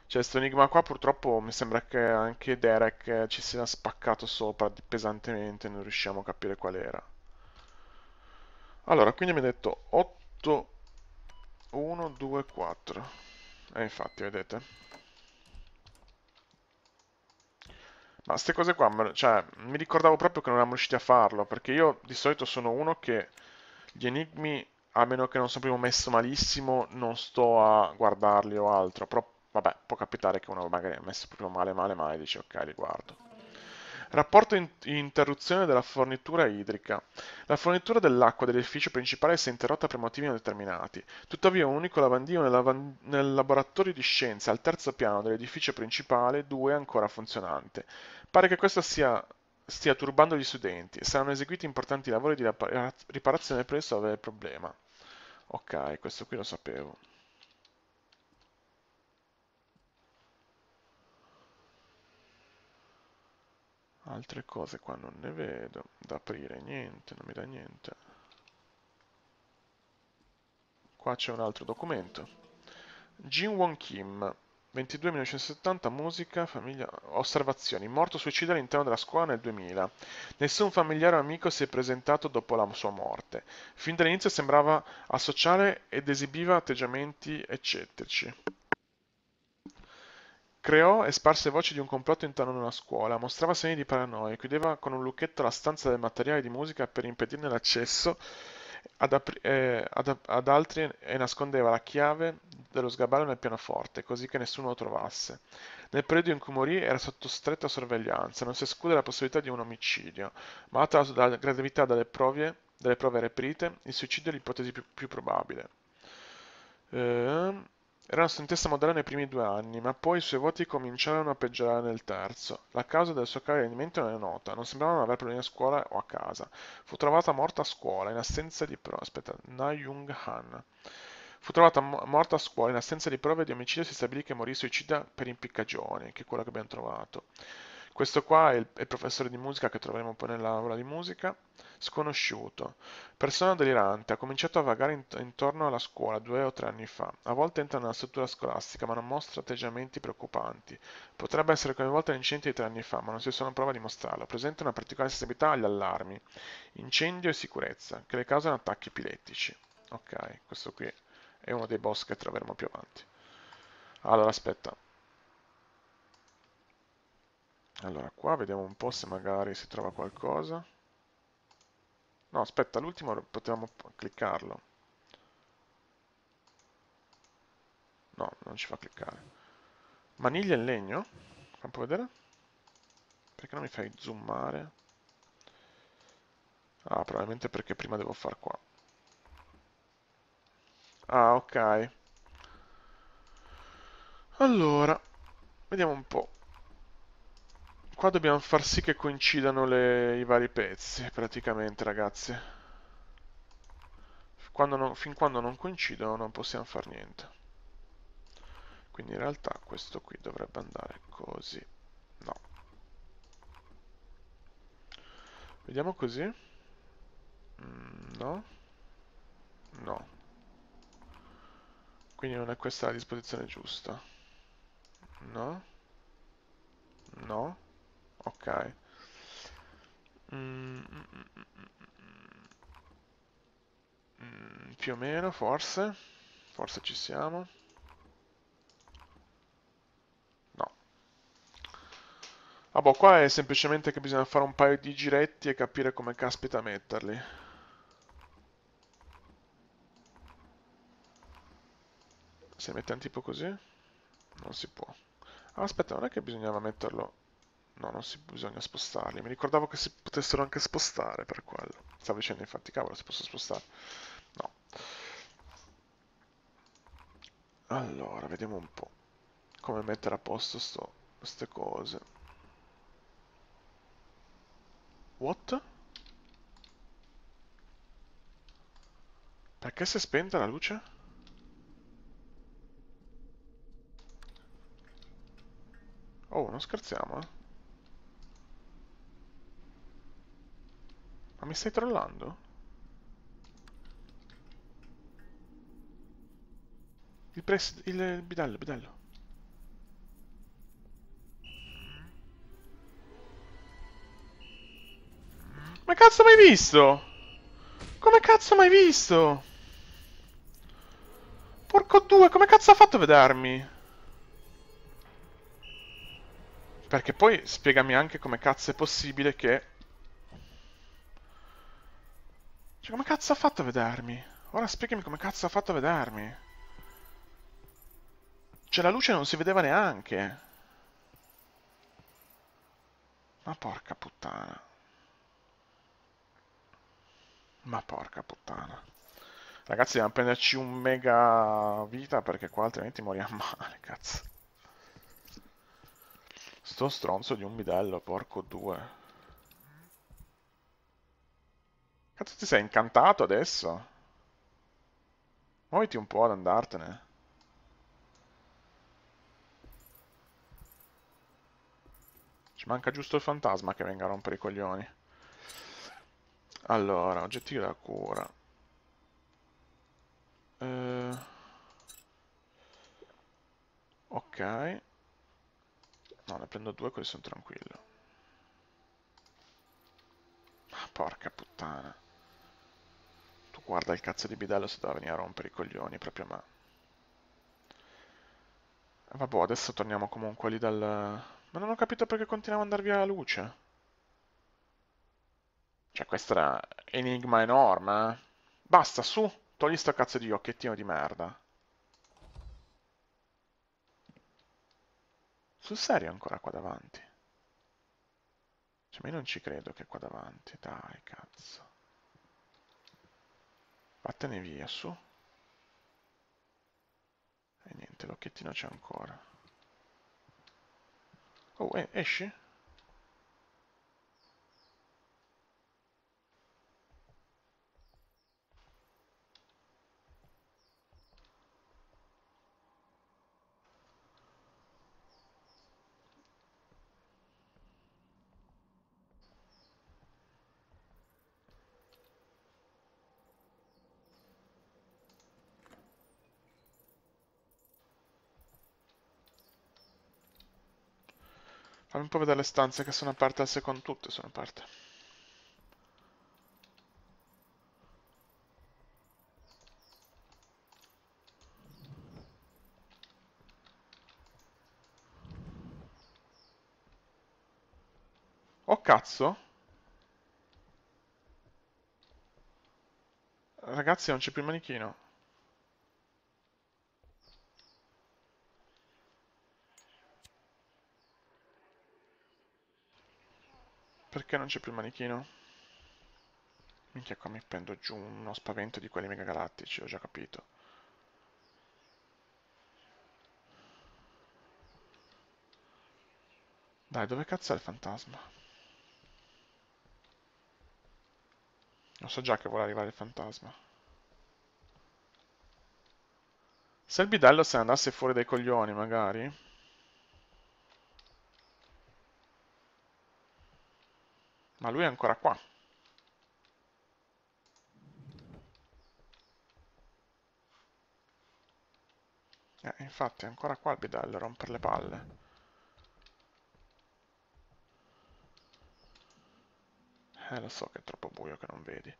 Cioè, sto enigma qua purtroppo mi sembra che anche Derek ci sia spaccato sopra pesantemente, non riusciamo a capire qual era. Allora, quindi mi ha detto 8, 1, 2, 4. E infatti, vedete? Ma queste cose qua, cioè, mi ricordavo proprio che non eravamo riusciti a farlo, perché io di solito sono uno che gli enigmi, a meno che non sia proprio messo malissimo, non sto a guardarli o altro, però vabbè, può capitare che uno magari è messo proprio male, male, male, e dice ok, li guardo. Rapporto interruzione della fornitura idrica. La fornitura dell'acqua dell'edificio principale si è interrotta per motivi non determinati. Tuttavia, un unico lavandino nel laboratorio di scienze al terzo piano dell'edificio principale 2 è ancora funzionante. Pare che questo stia turbando gli studenti e saranno eseguiti importanti lavori di riparazione per risolvere il problema. Ok, questo qui lo sapevo. Altre cose qua non ne vedo. Da aprire niente, non mi dà niente. Qua c'è un altro documento. Jin Won Kim, 22 1970, musica, famiglia, osservazioni. Morto suicidio all'interno della scuola nel 2000. Nessun familiare o amico si è presentato dopo la sua morte. Fin dall'inizio sembrava asociale ed esibiva atteggiamenti eccentrici. Creò e sparse voci di un complotto intorno a una scuola, mostrava segni di paranoia, chiudeva con un lucchetto la stanza del materiale di musica per impedirne l'accesso ad altri e nascondeva la chiave dello sgabello nel pianoforte, così che nessuno lo trovasse. Nel periodo in cui morì era sotto stretta sorveglianza, non si esclude la possibilità di un omicidio, ma data la gravità delle prove reperite, il suicidio è l'ipotesi più probabile. Era una studentessa modella nei primi 2 anni, ma poi i suoi voti cominciarono a peggiorare nel terzo. La causa del suo calo di rendimento non è nota, non sembrava avere problemi a scuola o a casa. Fu trovata morta a scuola in assenza di prove. Aspetta, Na Jung Han. Fu trovata morta a scuola in assenza di prove di omicidio. Si stabilì che morì suicida per impiccagione, che è quello che abbiamo trovato. Questo qua è il professore di musica che troveremo poi nell'aula di musica. Sconosciuto. Persona delirante, ha cominciato a vagare intorno alla scuola 2 o 3 anni fa. A volte entra nella struttura scolastica, ma non mostra atteggiamenti preoccupanti. Potrebbe essere coinvolta in incidenti di 3 anni fa, ma non si sono prove a dimostrarlo. Presenta una particolare sensibilità agli allarmi, incendio e sicurezza, che le causano attacchi epilettici. Ok, questo qui è uno dei boss che troveremo più avanti. Allora, aspetta. Allora, qua vediamo un po' se magari si trova qualcosa. No, aspetta, l'ultimo potevamo cliccarlo. No, non ci fa cliccare. Maniglia in legno? Fammi vedere. Perché non mi fai zoomare? Ah, probabilmente perché prima devo far qua. Ah, ok. Allora, vediamo un po'. Qua dobbiamo far sì che coincidano i vari pezzi, praticamente, ragazzi. Fin quando non coincidono non possiamo fare niente. Quindi in realtà questo qui dovrebbe andare così. No. Vediamo così. No. No. Quindi non è questa la disposizione giusta. No. No. Ok. Mm, mm, mm, mm, più o meno, forse. Forse ci siamo. No. Ah boh, qua è semplicemente che bisogna fare un paio di giretti e capire come caspita metterli. Se mettiamo tipo così, non si può. Ah, aspetta, non è che bisognava metterlo... No, non si bisogna spostarli. Mi ricordavo che si potessero anche spostare per quello. Stavo dicendo infatti, cavolo, si possono spostare. No. Allora, vediamo un po' come mettere a posto queste cose. What? Perché si è spenta la luce? Oh, non scherziamo, eh? Ma mi stai trollando? Il bidello, bidello. cazzo mai visto? Come cazzo mai visto? Porco due, come cazzo ha fatto a vedermi? Perché poi spiegami anche come cazzo è possibile che... Cioè, come cazzo ha fatto a vedermi? Ora spiegami come cazzo ha fatto a vedermi. Cioè, la luce non si vedeva neanche. Ma porca puttana. Ma porca puttana. Ragazzi, dobbiamo prenderci un mega vita perché qua altrimenti moriamo male, cazzo. Sto stronzo di un bidello, porco due. Cazzo, ti sei incantato adesso? Muoviti un po' ad andartene. Ci manca giusto il fantasma che venga a rompere i coglioni. Allora, oggetti da cura. Eh, ok. No, ne prendo due così sono tranquillo. Ma porca puttana. Tu guarda il cazzo di bidello se doveva venire a rompere i coglioni, proprio ma... Vabbè, adesso torniamo comunque lì dal... Ma non ho capito perché continuava ad andare via la luce. Cioè, questo era enigma enorme, eh. Basta, su, togli sto cazzo di occhiettino di merda. Sul serio ancora qua davanti? Cioè, ma io non ci credo che è qua davanti, dai, cazzo. Vattene via, su. E niente, l'occhiettino c'è ancora. Oh, esci? Fammi un po' vedere le stanze che sono aperte al secondo. Tutte sono aperte. Oh, cazzo! Ragazzi, non c'è più il manichino. Perché non c'è più il manichino? Minchia, qua mi prendo giù uno spavento di quelli mega galattici, ho già capito. Dai, dove cazzo è il fantasma? Lo so già che vuole arrivare il fantasma. Se il bidello se ne andasse fuori dai coglioni, magari. Ma lui è ancora qua. Infatti è ancora qua il bidello, a rompere le palle. Lo so che è troppo buio che non vedi.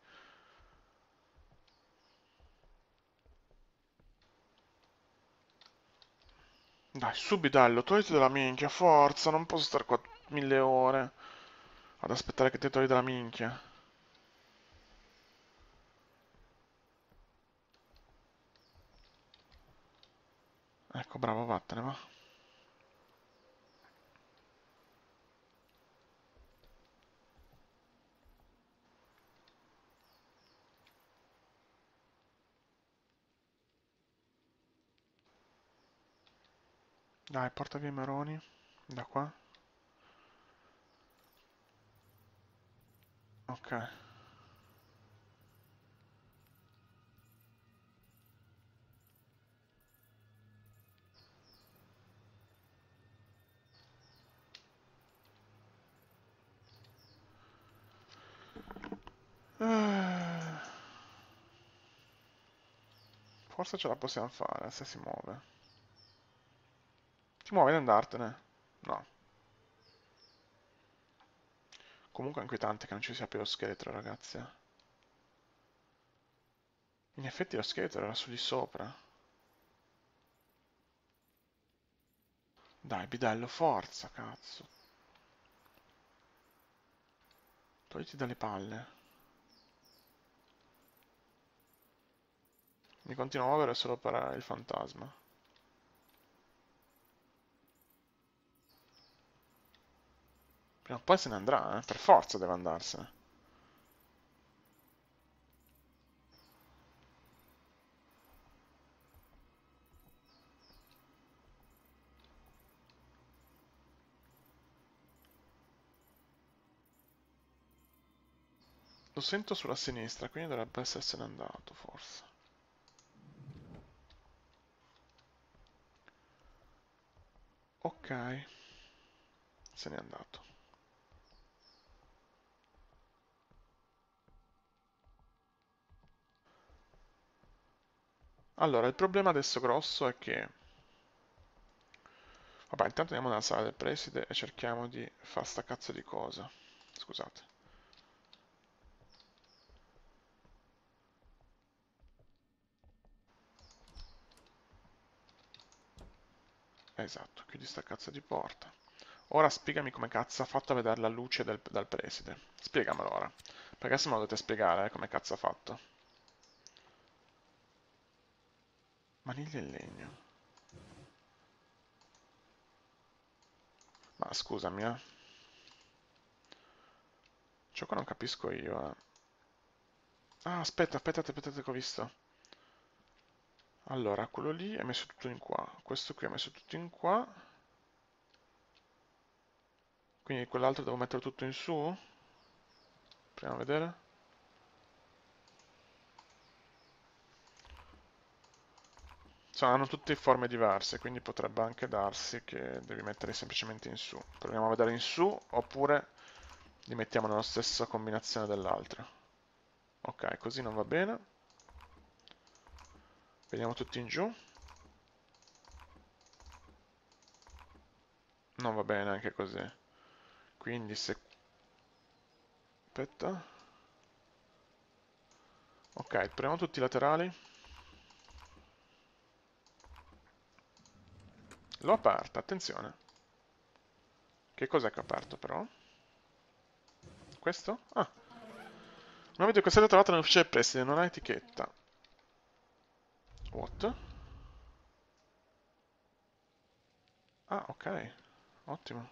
Dai, su bidello, togliti dalla minchia, forza, non posso stare qua 1000 ore. Ad aspettare che ti togli dalla minchia. Ecco, bravo, vattene, va. Dai, porta via i maroni. Da qua. Ok. Eh, Forse ce la possiamo fare se si muove. Ti muovi ad andartene? No. Comunque è inquietante che non ci sia più lo scheletro, ragazzi. In effetti lo scheletro era su di sopra. Dai, bidello, forza, cazzo. Togliti dalle palle. Mi continuo a muovere solo per il fantasma. Prima o poi se ne andrà, eh? Per forza deve andarsene. Lo sento sulla sinistra, quindi dovrebbe essersene andato, forse. Ok, se n'è andato. Allora, il problema adesso grosso è che... Vabbè, intanto andiamo nella sala del preside e cerchiamo di fare sta cazzo di cosa. Scusate. Esatto, chiudi sta cazzo di porta. Ora spiegami come cazzo ha fatto a vedere la luce dal preside. Spiegamelo ora. Perché se me lo dovete spiegare, come cazzo ha fatto. Maniglia in legno. Ma scusami, eh. Ciò che non capisco io, eh. Ah, aspettate che ho visto. Allora, quello lì è messo tutto in qua. Questo qui è messo tutto in qua. Quindi quell'altro devo mettere tutto in su? Proviamo a vedere. Insomma, hanno tutte forme diverse, quindi potrebbe anche darsi che devi mettere semplicemente in su. Proviamo a vedere in su, oppure li mettiamo nella stessa combinazione dell'altro. Ok, così non va bene. Vediamo tutti in giù. Non va bene anche così. Quindi se... Aspetta. Ok, proviamo tutti i laterali. L'ho aperta, attenzione. Che cos'è che ho aperto però? Questo? Ah. Una video che è stata trovata nell'ufficio del preside, non ha etichetta. What? Ah, ok. Ottimo.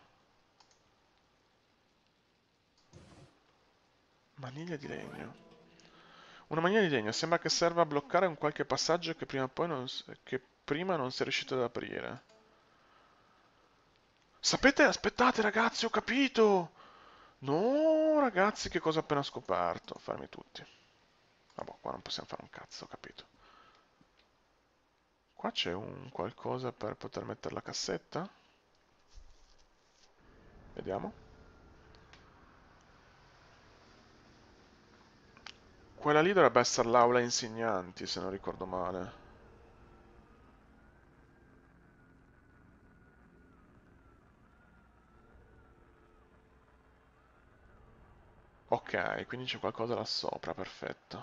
Maniglia di legno. Una maniglia di legno. Sembra che serva a bloccare un qualche passaggio che prima, poi non, che prima non si è riuscito ad aprire. Sapete? Aspettate ragazzi, ho capito! No, ragazzi, che cosa ho appena scoperto? Fermi tutti. Vabbè, qua non possiamo fare un cazzo, ho capito. Qua c'è un qualcosa per poter mettere la cassetta? Vediamo. Quella lì dovrebbe essere l'aula insegnanti, se non ricordo male. Ok, quindi c'è qualcosa là sopra, perfetto.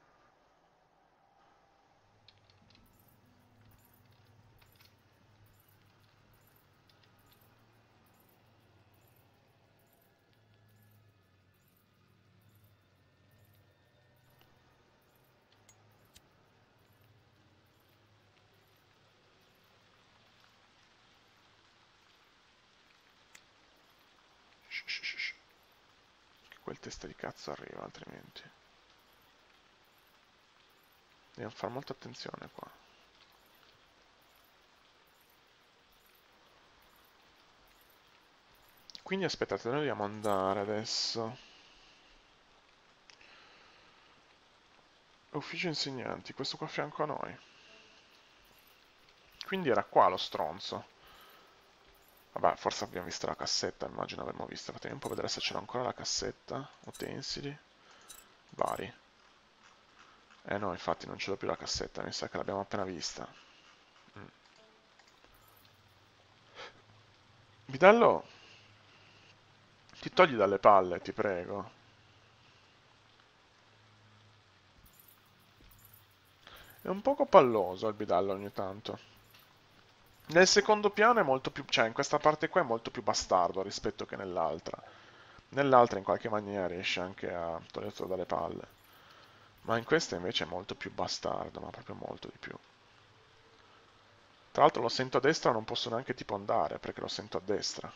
Shh, shh, shh, shh. Che quel testa di cazzo arriva, altrimenti. Dobbiamo fare molta attenzione qua. Quindi aspettate, noi dobbiamo andare adesso. Ufficio insegnanti, questo qua a fianco a noi. Quindi era qua lo stronzo. Vabbè, forse abbiamo visto la cassetta, immagino avremmo visto. Fatemi un po' vedere se c'era ancora la cassetta. Utensili. Vari. No, infatti non ce l'ho più la cassetta, mi sa che l'abbiamo appena vista. Mm. Vitello, Ti togli dalle palle, ti prego. È un poco palloso il bidello ogni tanto. Nel secondo piano è molto più... cioè in questa parte qua è molto più bastardo rispetto che nell'altra. Nell'altra in qualche maniera riesce anche a toglierselo dalle palle. Ma in questa invece è molto più bastardo, ma proprio molto di più. Tra l'altro lo sento a destra, non posso neanche tipo andare perché lo sento a destra.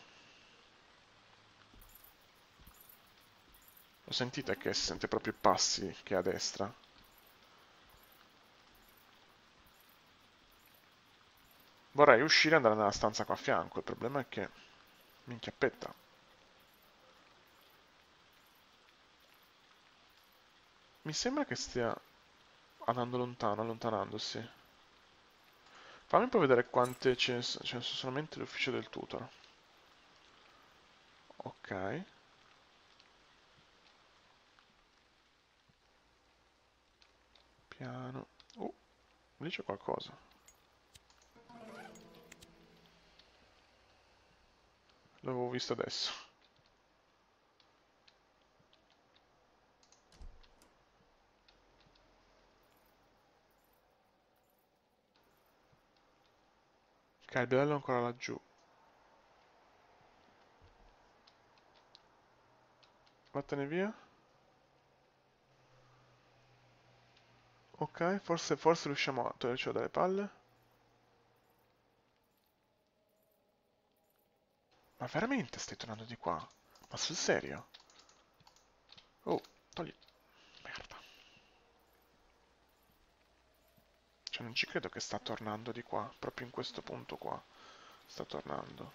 Lo sentite che si sente proprio i passi che è a destra? Vorrei uscire e andare nella stanza qua a fianco, il problema è che mi inchiappetta. Mi sembra che stia andando lontano, allontanandosi. Fammi un po' vedere quante ce ne sono solamente l'ufficio del tutor. Ok. Piano. Lì c'è qualcosa. L'avevo visto adesso. Ok, il bidello è ancora laggiù. Vattene via. Ok, forse riusciamo a togliercelo dalle palle. Ma veramente stai tornando di qua? Ma sul serio? Oh, togli... Merda. Cioè non ci credo che sta tornando di qua, proprio in questo punto qua. Sta tornando.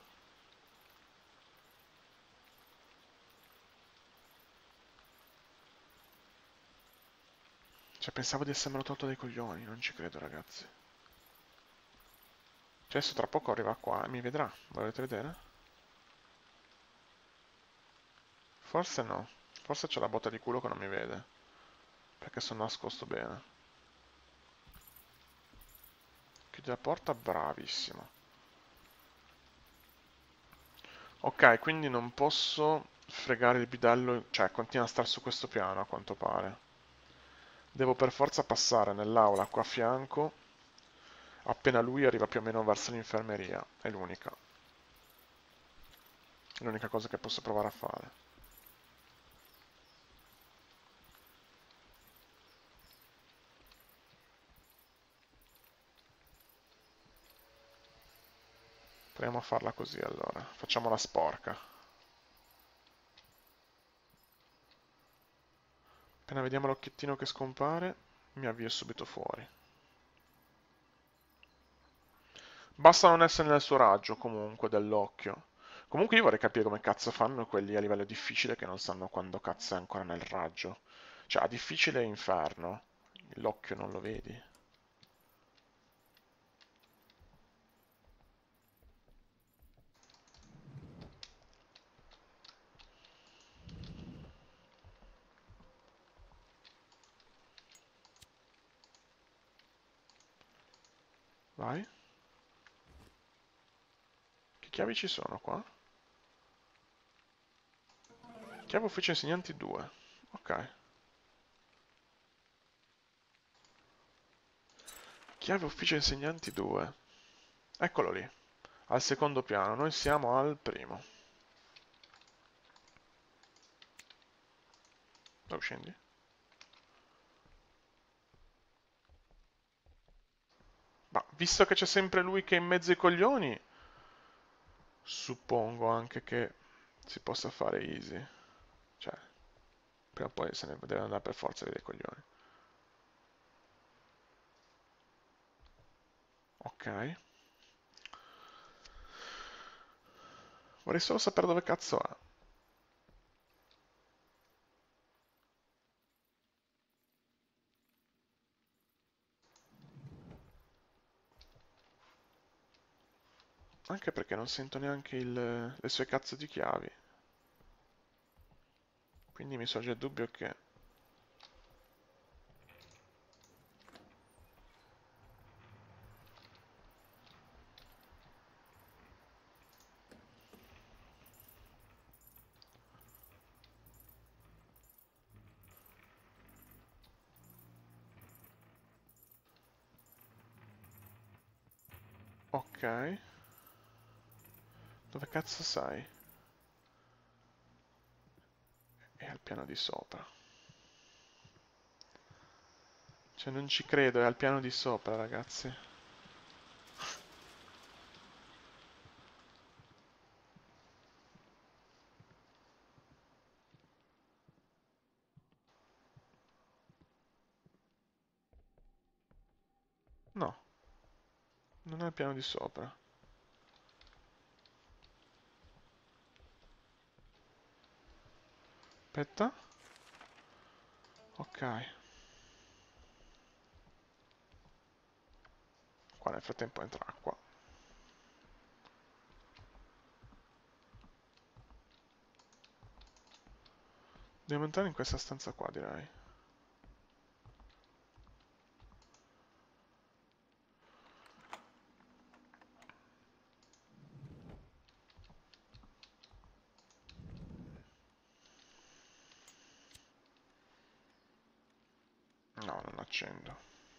Cioè pensavo di essermelo tolto dai coglioni, non ci credo ragazzi. Cioè adesso tra poco arriva qua e mi vedrà, volete vedere? Forse no, forse c'è la botta di culo che non mi vede, perché sono nascosto bene. Chiudi la porta, bravissimo. Ok, quindi non posso fregare il bidello, cioè continua a stare su questo piano a quanto pare. Devo per forza passare nell'aula qua a fianco, appena lui arriva più o meno verso l'infermeria, è l'unica cosa che posso provare a fare. Proviamo a farla così allora, facciamola sporca. Appena vediamo l'occhiettino che scompare, mi avvio subito fuori. Basta non essere nel suo raggio, comunque, dell'occhio. Comunque io vorrei capire come cazzo fanno quelli a livello difficile che non sanno quando cazzo è ancora nel raggio. Cioè, a difficile è inferno. L'occhio non lo vedi. Vai. Che chiavi ci sono qua? Chiave ufficio insegnanti 2. Ok. Chiave ufficio insegnanti 2. Eccolo lì. Al secondo piano. Noi siamo al primo. Dove scendi? Ma visto che c'è sempre lui che è in mezzo ai coglioni, suppongo anche che si possa fare easy. Cioè, prima o poi se ne deve andare per forza dei coglioni. Ok. Vorrei solo sapere dove cazzo è. Anche perché non sento neanche le sue cazzo di chiavi. Quindi mi sorge il dubbio che... Ok. Dove cazzo sei? È al piano di sopra. Cioè, non ci credo, è al piano di sopra, ragazzi. No, non è al piano di sopra. Aspetta. Ok. Qua nel frattempo entra acqua. Dobbiamo entrare in questa stanza qua, direi. No, non accendo.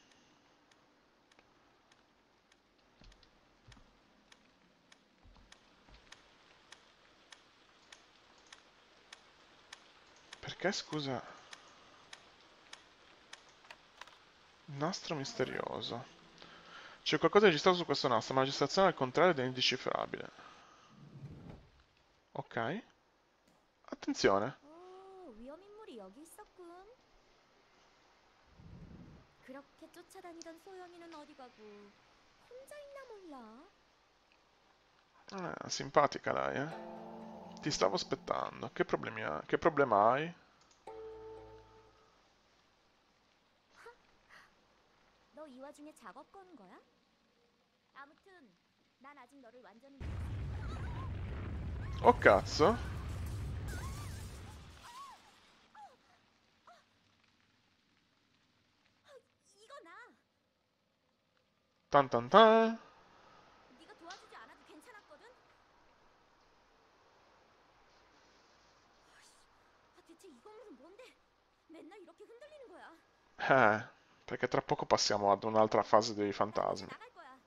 Perché, scusa? Nastro misterioso. C'è qualcosa registrato su questo nastro, ma la registrazione al contrario è indecifrabile. Ok. Attenzione. 위험 인물이 여기 있었군. 그렇게 쫓아다니던 소영이는 어디 가고 혼자 있나 몰라. Simpatica lei, eh? Ti stavo aspettando. Che problemi hai? Che problema hai? 너 이 와중에 작업 거는 거야? 아무튼 난 아직 너를 완전히 Oh cazzo. 이거 나. Tan tan tan. 네가 도와주지 않아도 괜찮았거든. 대체 이 건물은 뭔데? 맨날 이렇게 흔들리는 거야. Perché tra poco passiamo ad un'altra fase dei 난 이제 fantasmi. 나갈 거야.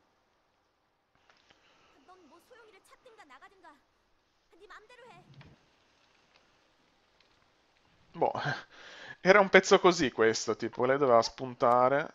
넌 뭐 소영이를 찾든가 나가든가. 네 맘대로 해. Boh, era un pezzo così questo, tipo, lei doveva spuntare.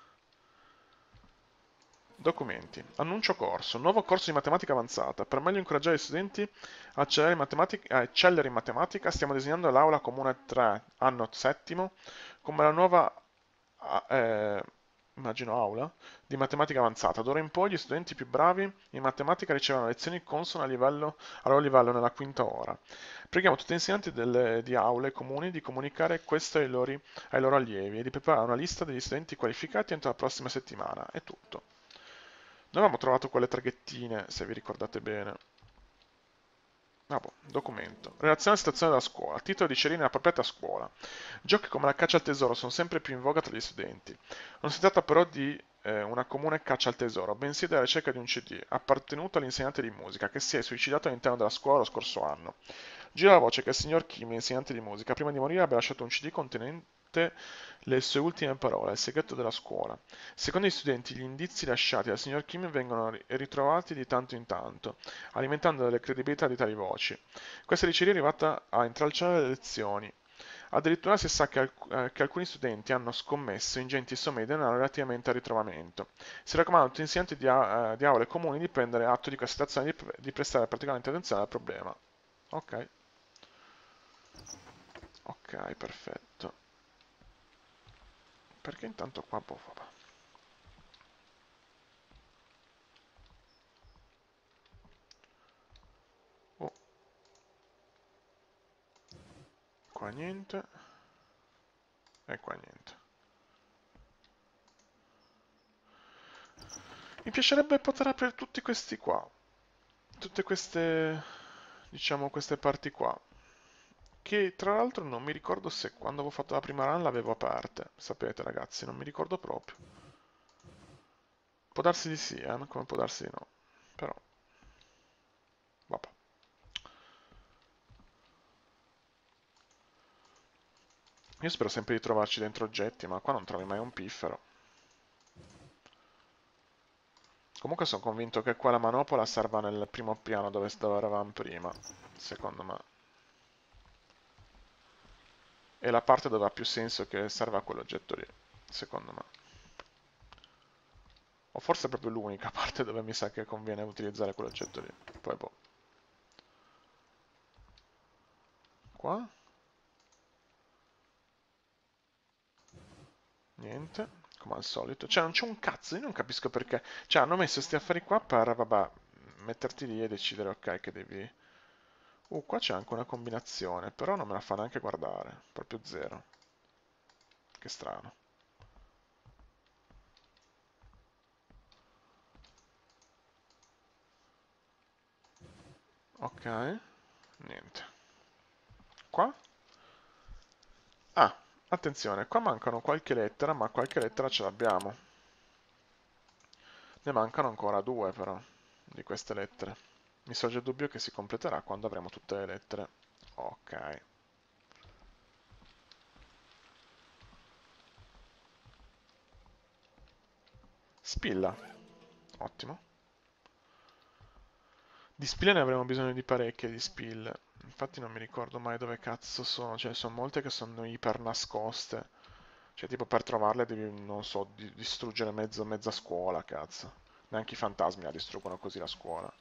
Documenti. Annuncio corso. Nuovo corso di matematica avanzata. Per meglio incoraggiare gli studenti a eccellere in matematica, stiamo disegnando l'aula comune 3, anno settimo, come la nuova, ah, immagino aula, di matematica avanzata. D'ora in poi gli studenti più bravi in matematica ricevono lezioni consone al loro livello nella quinta ora. Preghiamo tutti gli insegnanti di aule comuni di comunicare questo ai loro allievi e di preparare una lista degli studenti qualificati entro la prossima settimana. È tutto. Noi avevamo trovato quelle traghettine, se vi ricordate bene. Ah, boh, documento. Relazione alla situazione della scuola. Titolo di Cerina appropriata a scuola. Giochi come la caccia al tesoro sono sempre più in voga tra gli studenti. Non si tratta però di una comune caccia al tesoro, bensì della ricerca di un CD appartenuto all'insegnante di musica che si è suicidato all'interno della scuola lo scorso anno. Gira la voce che il signor Kim, l'insegnante di musica, prima di morire abbia lasciato un CD contenente le sue ultime parole, il segreto della scuola. Secondo gli studenti, gli indizi lasciati dal signor Kim vengono ritrovati di tanto in tanto, alimentando la credibilità di tali voci. Questa diceria è arrivata a intralciare le lezioni. Addirittura si sa che alcuni studenti hanno scommesso ingenti somme di denaro relativamente al ritrovamento. Si raccomanda a tutti gli insegnanti di aule comuni di prendere atto di questa situazione e di prestare particolare attenzione al problema. Ok, ok, perfetto. Perché intanto qua, boh, vabbè. Oh, qua niente. E qua niente. Mi piacerebbe poter aprire tutti questi qua. Tutte queste, diciamo, queste parti qua. Che tra l'altro non mi ricordo se quando avevo fatto la prima run l'avevo aperte. Sapete ragazzi, non mi ricordo proprio. Può darsi di sì, come può darsi di no. Però, vabbè. Io spero sempre di trovarci dentro oggetti, ma qua non trovi mai un piffero. Comunque sono convinto che qua la manopola serva nel primo piano dove eravamo prima, secondo me. È la parte dove ha più senso che serva quell'oggetto lì, secondo me. O forse è proprio l'unica parte dove mi sa che conviene utilizzare quell'oggetto lì. Poi boh. Qua? Niente, come al solito. Cioè, non c'è un cazzo, io non capisco perché. Cioè, hanno messo questi affari qua per, vabbè, metterti lì e decidere, ok, che devi... qua c'è anche una combinazione, però non me la fa neanche guardare. Proprio zero. Che strano. Ok, niente. Qua? Ah, attenzione, qua mancano qualche lettera, ma qualche lettera ce l'abbiamo. Ne mancano ancora due, però, di queste lettere. Mi sorge il dubbio che si completerà quando avremo tutte le lettere. Ok. Spilla. Ottimo. Di spille ne avremo bisogno di parecchie di spille. Infatti non mi ricordo mai dove cazzo sono. Cioè, sono molte che sono iper nascoste. Cioè, tipo, per trovarle devi, non so, distruggere mezza scuola, cazzo. Neanche i fantasmi la distruggono così la scuola.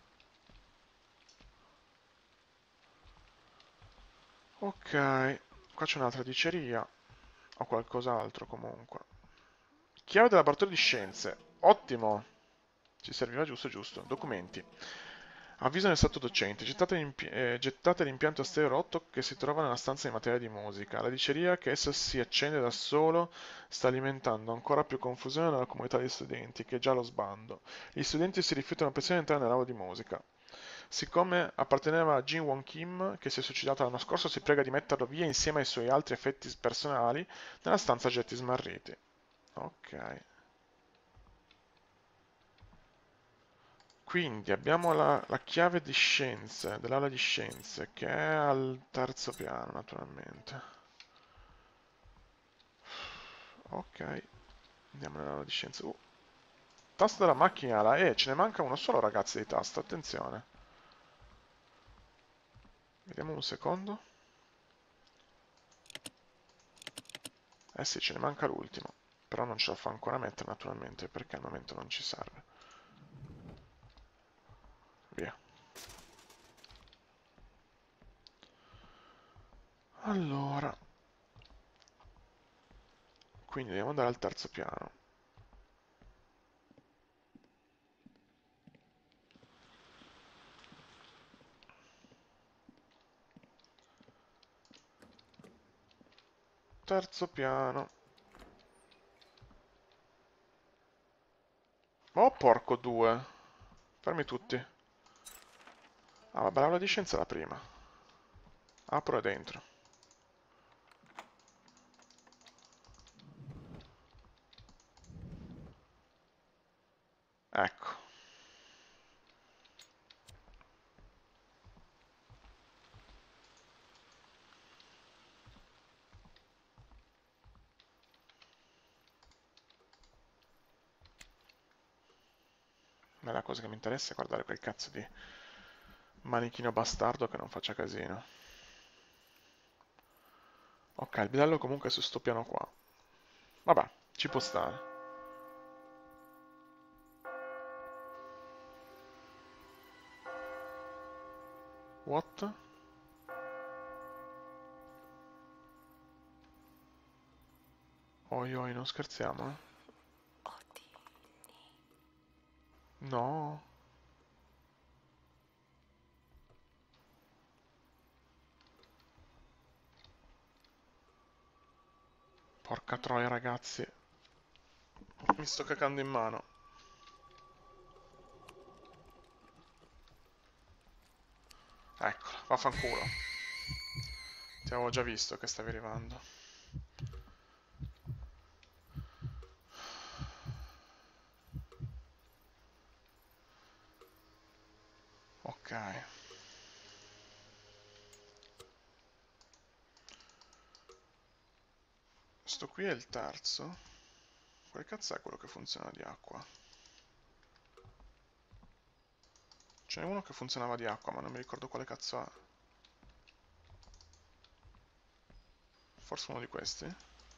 Ok, qua c'è un'altra diceria. O qualcos'altro comunque. Chiave del laboratorio di scienze. Ottimo. Ci serviva giusto, giusto. Documenti. Avviso nel stato docente. Gettate l'impianto stereo rotto che si trova nella stanza di materia di musica. La diceria che esso si accende da solo sta alimentando ancora più confusione nella comunità di studenti, che è già allo sbando. Gli studenti si rifiutano persino di entrare nell'aula di musica. Siccome apparteneva a Jin Won Kim, che si è suicidato l'anno scorso, si prega di metterlo via insieme ai suoi altri effetti personali nella stanza oggetti smarriti. Ok. Quindi abbiamo la chiave di scienze, dell'aula di scienze, che è al terzo piano, naturalmente. Ok, andiamo nell'aula di scienze. Tasto della macchina, la E, ce ne manca uno solo, ragazzi, di tasto, attenzione. Vediamo un secondo. Eh sì, ce ne manca l'ultimo. Però non ce la fa ancora mettere, naturalmente, perché al momento non ci serve. Via. Allora, quindi dobbiamo andare al terzo piano. Terzo piano. Oh, porco due. Fermi tutti. Ah, vabbè, l'aula di scienza è la prima. Apro e dentro. Ecco. A me la cosa che mi interessa è guardare quel cazzo di manichino bastardo che non faccia casino. Ok, il bidello comunque è su sto piano qua. Vabbè, ci può stare. What? Oi oi, non scherziamo, eh? No. Porca troia, ragazzi. Mi sto cacando in mano. Eccola, vaffanculo. Ti avevo già visto che stavi arrivando. Ok. Sto qui è il terzo. Quel cazzo è quello che funziona di acqua? Ce n'è uno che funzionava di acqua, ma non mi ricordo quale cazzo è. Forse uno di questi?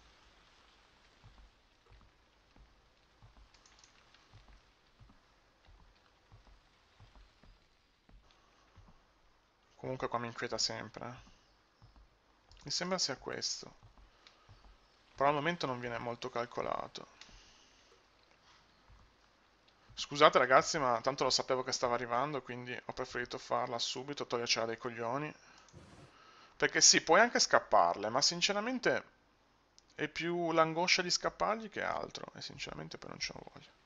Comunque qua mi inquieta sempre. Mi sembra sia questo. Però al momento non viene molto calcolato. Scusate ragazzi, ma tanto lo sapevo che stava arrivando, quindi ho preferito farla subito, togliercela dai coglioni. Perché sì, puoi anche scapparle, ma sinceramente è più l'angoscia di scappargli che altro. E sinceramente poi non ce ne voglio.